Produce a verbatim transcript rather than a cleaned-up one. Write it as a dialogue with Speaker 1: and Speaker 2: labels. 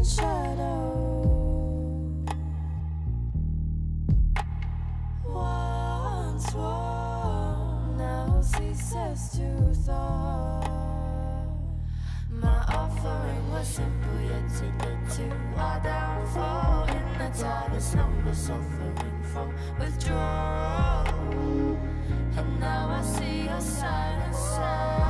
Speaker 1: in shadow. Once warm, now ceases to thaw. My offering was simple, yet it led to our downfall. In the tallest number, suffering from withdrawal. And now I see your silence.